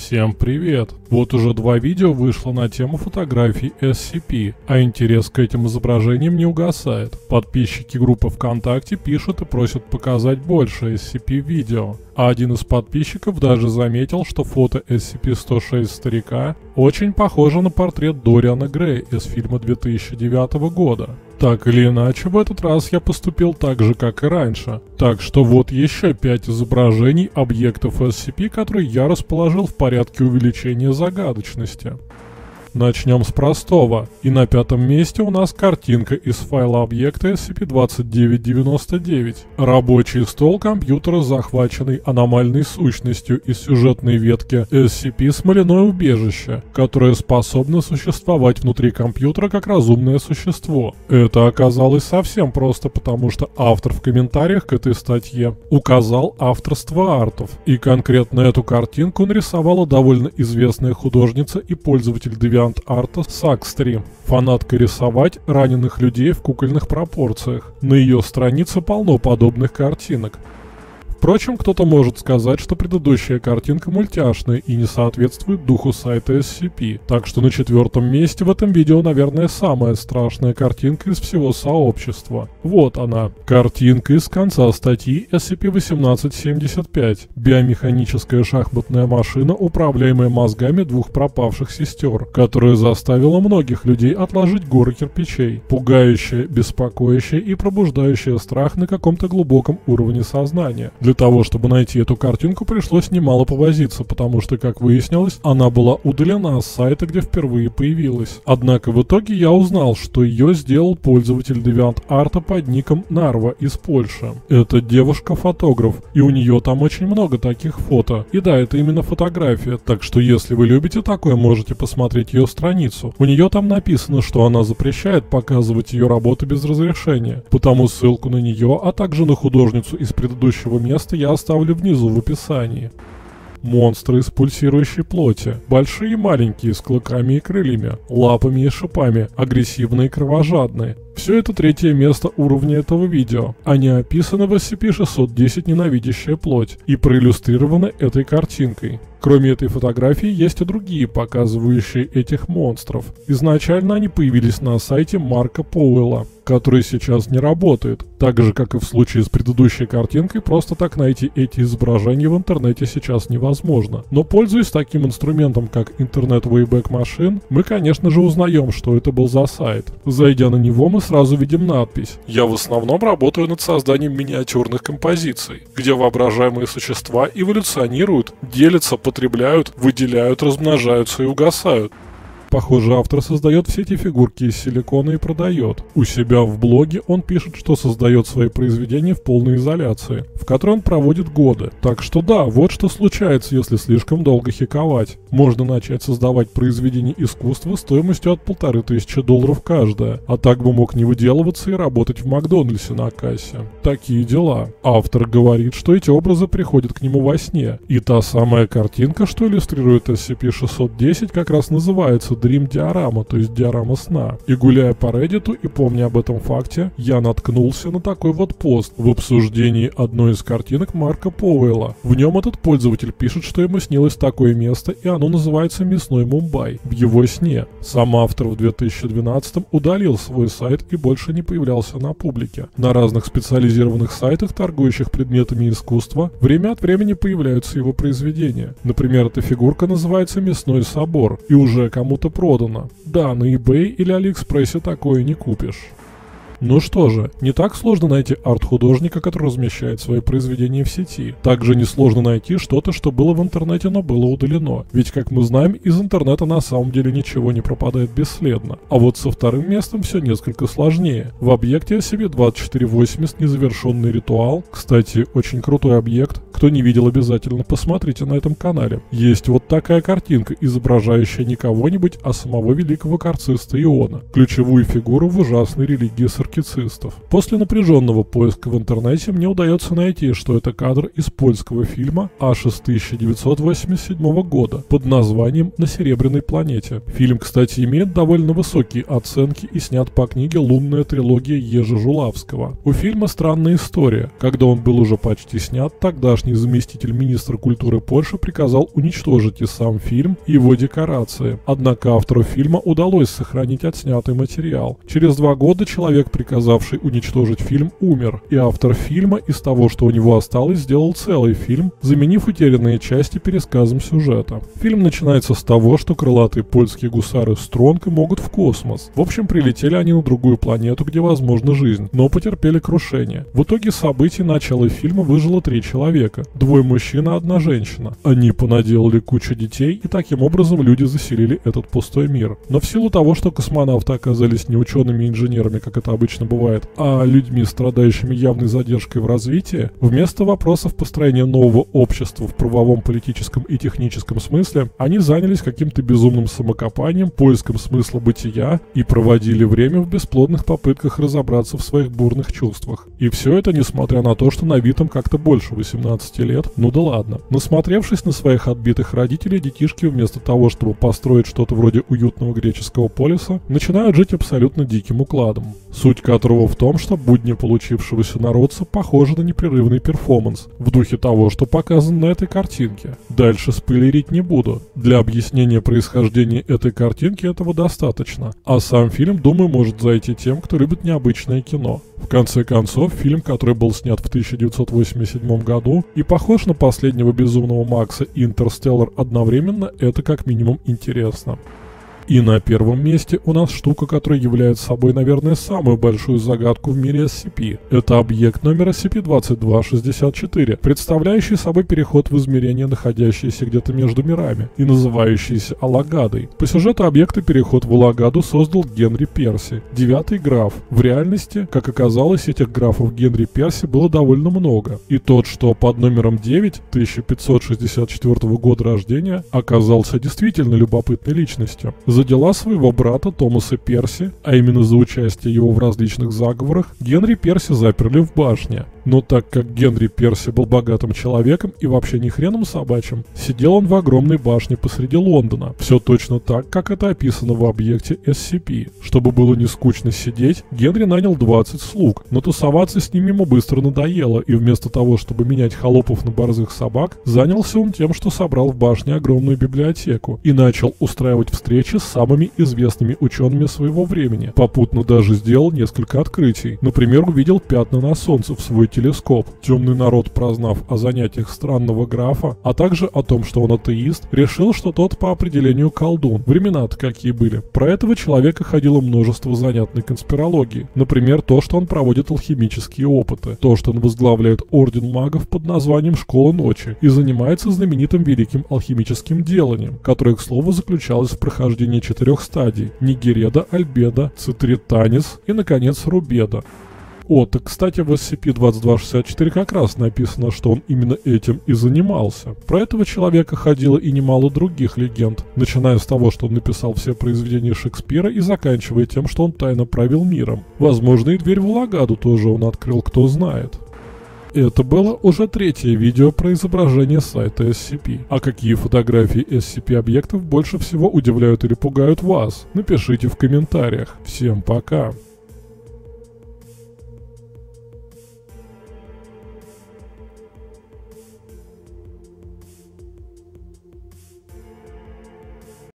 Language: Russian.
Всем привет! Вот уже 2 видео вышло на тему фотографий SCP, а интерес к этим изображениям не угасает. Подписчики группы ВКонтакте пишут и просят показать больше SCP-видео. А один из подписчиков даже заметил, что фото SCP-106 старика очень похоже на портрет Дориана Грея из фильма 2009 года. Так или иначе, в этот раз я поступил так же, как и раньше. Так что вот еще 5 изображений объектов SCP, которые я расположил в порядке увеличения загадочности. Начнем с простого. И на 5-м месте у нас картинка из файла объекта SCP-2999. Рабочий стол компьютера, захваченный аномальной сущностью из сюжетной ветки SCP «Смоляное убежище», которое способно существовать внутри компьютера как разумное существо. Это оказалось совсем просто, потому что автор в комментариях к этой статье указал авторство артов. И конкретно эту картинку нарисовала довольно известная художница и пользователь DeviantArt Saxtree, фанатка рисовать раненых людей в кукольных пропорциях. На ее странице полно подобных картинок. Впрочем, кто-то может сказать, что предыдущая картинка мультяшная и не соответствует духу сайта SCP, так что на 4-м месте в этом видео, наверное, самая страшная картинка из всего сообщества. Вот она. Картинка из конца статьи SCP-1875. Биомеханическая шахматная машина, управляемая мозгами 2 пропавших сестер, которая заставила многих людей отложить горы кирпичей. Пугающая, беспокоящая и пробуждающая страх на каком-то глубоком уровне сознания. Для того, чтобы найти эту картинку, пришлось немало повозиться, потому что, как выяснилось, она была удалена с сайта, где впервые появилась. Однако в итоге я узнал, что ее сделал пользователь DeviantArt под ником Нарва из Польши. Это девушка-фотограф, и у нее там очень много таких фото. И да, это именно фотография, так что если вы любите такое, можете посмотреть ее страницу. У нее там написано, что она запрещает показывать ее работы без разрешения, потому ссылку на нее, а также на художницу из предыдущего места я оставлю внизу в описании. Монстры из пульсирующей плоти. Большие и маленькие, с клыками и крыльями, лапами и шипами, агрессивные и кровожадные. Все это 3-е место уровня этого видео. Они описаны в SCP-610 «Ненавидящая плоть» и проиллюстрированы этой картинкой. Кроме этой фотографии, есть и другие, показывающие этих монстров. Изначально они появились на сайте Марка Поуэлла, который сейчас не работает. Так же, как и в случае с предыдущей картинкой, просто так найти эти изображения в интернете сейчас невозможно. Но пользуясь таким инструментом, как Internet Wayback Machine, мы, конечно же, узнаем, что это был за сайт. Зайдя на него, мы сразу видим надпись: «Я в основном работаю над созданием миниатюрных композиций, где воображаемые существа эволюционируют, делятся, потребляют, выделяют, размножаются и угасают». Похоже, автор создает все эти фигурки из силикона и продает. У себя в блоге он пишет, что создает свои произведения в полной изоляции, в которой он проводит годы. Так что да, вот что случается, если слишком долго хиковать. Можно начать создавать произведения искусства стоимостью от $1500 каждое, а так бы мог не выделываться и работать в Макдональдсе на кассе. Такие дела. Автор говорит, что эти образы приходят к нему во сне. И та самая картинка, что иллюстрирует SCP-610, как раз называется Dream-диорама, то есть диорама сна. И гуляя по Reddit и помня об этом факте, я наткнулся на такой вот пост в обсуждении одной из картинок Марка Поуэлла. В нем этот пользователь пишет, что ему снилось такое место, и оно называется Мясной Мумбай, в его сне. Сам автор в 2012-м удалил свой сайт и больше не появлялся на публике. На разных специализированных сайтах, торгующих предметами искусства, время от времени появляются его произведения. Например, эта фигурка называется Мясной собор, и уже кому-то продано. Да, на eBay или Алиэкспрессе такое не купишь. Ну что же, не так сложно найти арт-художника, который размещает свои произведения в сети. Также несложно найти что-то, что было в интернете, но было удалено. Ведь, как мы знаем, из интернета на самом деле ничего не пропадает бесследно. А вот со 2-м местом все несколько сложнее. В объекте SCP-2480 незавершенный ритуал. Кстати, очень крутой объект. Кто не видел, обязательно посмотрите на этом канале. Есть вот такая картинка, изображающая не кого-нибудь, а самого великого карциста Иона. Ключевую фигуру в ужасной религии с анархицистов. После напряженного поиска в интернете мне удается найти, что это кадр из польского фильма аж из 1987 года под названием «На Серебряной планете». Фильм, кстати, имеет довольно высокие оценки и снят по книге «Лунная трилогия» Ежи Жулавского. У фильма странная история. Когда он был уже почти снят, тогдашний заместитель министра культуры Польши приказал уничтожить и сам фильм, и его декорации. Однако автору фильма удалось сохранить отснятый материал. Через 2 года человек, приказавший уничтожить фильм, умер, и автор фильма из того, что у него осталось, сделал целый фильм, заменив утерянные части пересказом сюжета. Фильм начинается с того, что крылатые польские гусары Стронга могут в космос. В общем, прилетели они на другую планету, где возможна жизнь, но потерпели крушение. В итоге событий начала фильма выжило 3 человека. 2 мужчин и 1 женщина. Они понаделали кучу детей, и таким образом люди заселили этот пустой мир. Но в силу того, что космонавты оказались не учеными и инженерами, как это обычно бывает, а людьми, страдающими явной задержкой в развитии, вместо вопросов построения нового общества в правовом, политическом и техническом смысле, они занялись каким-то безумным самокопанием, поиском смысла бытия и проводили время в бесплодных попытках разобраться в своих бурных чувствах. И все это несмотря на то, что на вид им как-то больше 18 лет, ну да ладно. Насмотревшись на своих отбитых родителей, детишки вместо того, чтобы построить что-то вроде уютного греческого полиса, начинают жить абсолютно диким укладом. Суть которого в том, что будни получившегося народца похожи на непрерывный перформанс, в духе того, что показано на этой картинке. Дальше спойлерить не буду. Для объяснения происхождения этой картинки этого достаточно. А сам фильм, думаю, может зайти тем, кто любит необычное кино. В конце концов, фильм, который был снят в 1987 году и похож на последнего безумного Макса и «Интерстеллар» одновременно, это как минимум интересно. И на первом месте у нас штука, которая является собой, наверное, самую большую загадку в мире SCP. Это объект номер SCP-2264, представляющий собой переход в измерение, находящееся где-то между мирами, и называющийся Алагадой. По сюжету объекта переход в Алагаду создал Генри Перси, 9-й граф. В реальности, как оказалось, этих графов Генри Перси было довольно много. И тот, что под номером 9, 1564 года рождения, оказался действительно любопытной личностью. За дела своего брата Томаса Перси, а именно за участие его в различных заговорах, Генри Перси заперли в башне. Но так как Генри Перси был богатым человеком и вообще не хреном собачьим, сидел он в огромной башне посреди Лондона. Все точно так, как это описано в объекте SCP. Чтобы было не скучно сидеть, Генри нанял 20 слуг, но тусоваться с ними ему быстро надоело, и вместо того, чтобы менять холопов на борзых собак, занялся он тем, что собрал в башне огромную библиотеку и начал устраивать встречи с самыми известными учеными своего времени. Попутно даже сделал несколько открытий. Например, увидел пятна на солнце в свой телескоп. Темный народ, прознав о занятиях странного графа, а также о том, что он атеист, решил, что тот по определению колдун. Времена-то какие были. Про этого человека ходило множество занятной конспирологии. Например, то, что он проводит алхимические опыты. То, что он возглавляет орден магов под названием Школа Ночи и занимается знаменитым великим алхимическим деланием, которое, к слову, заключалось в прохождении 4 стадий: Нигереда, Альбеда, Цитританис и, наконец, Рубеда. Так, кстати, в SCP-2264 как раз написано, что он именно этим и занимался. Про этого человека ходило и немало других легенд, начиная с того, что он написал все произведения Шекспира и заканчивая тем, что он тайно правил миром. Возможно, и дверь в Алагаду тоже он открыл, кто знает. Это было уже 3-е видео про изображение сайта SCP. А какие фотографии SCP-объектов больше всего удивляют или пугают вас? Напишите в комментариях. Всем пока!